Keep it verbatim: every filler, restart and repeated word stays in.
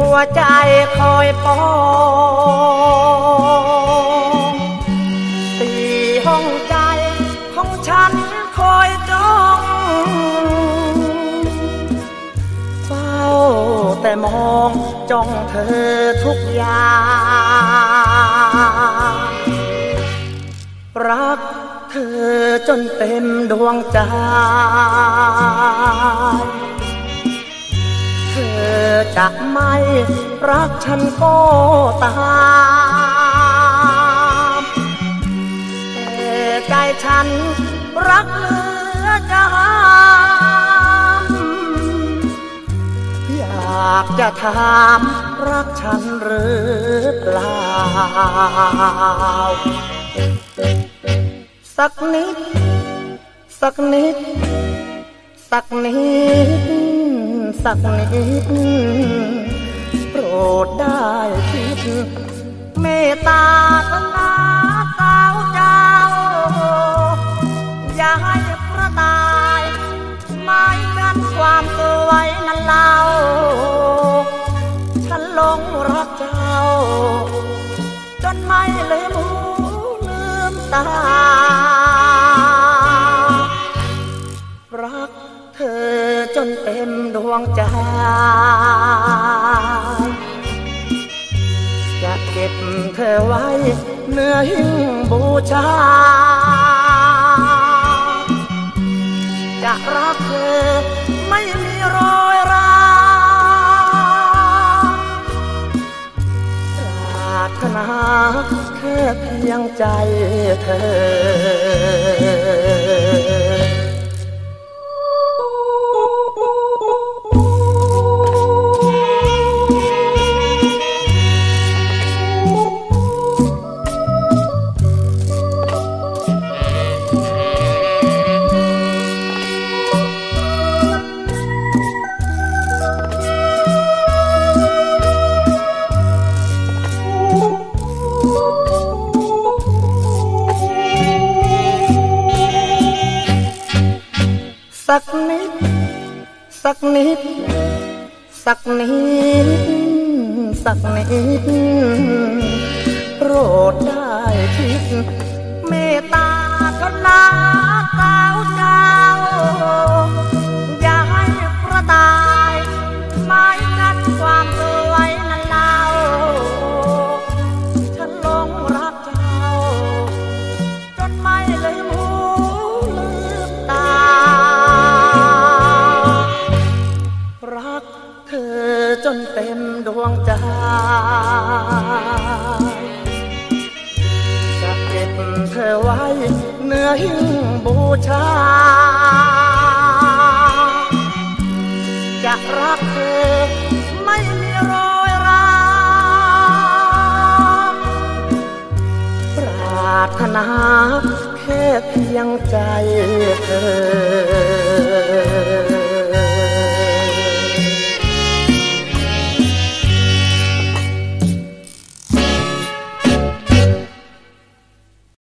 วใจคอยปองตีห้องใจของฉันคอยจ้องเฝ้าแต่มองจ้องเธอทุกอย่างรักเธอจนเต็มดวงใจเธอจะไม่รักฉันก็ตามแต่ใจฉันรักเหลือจะห้ามอยากจะถามรักฉันหรือเปล่าสักนิดสักนิดสักนิดสักนิดโปรดได้คิดเมตตากรุณาสาวเจ้าอย่าให้พระตายหมายกันความสวยนั้นเล่าฉันหลงรักเจ้าจนไม่ลืมหูลืมตารักเธอจนเต็มดวงใจจะเก็บเธอไว้เนื้อหิ้งบูชาจะรักเธอไม่มีรอยร้าวปรารถนาแค่เพียงใจเธอสักนิดสักนิดสักนิดสักนิดโปรดได้คิดเมตตากรุณาสาวเจ้าอย่าให้พระตายหมายกันความสวยนั้นเล่าฉันหลงรักเจ้าจนไม่ลืมหูลืมตารักเธอจนเต็มดวงใจจะเก็บเธอไว้เนื้อหิ้งบูชาจะรักเธอไม่มีรอยร้าวปรารถนาแค่เพียงใจเธอ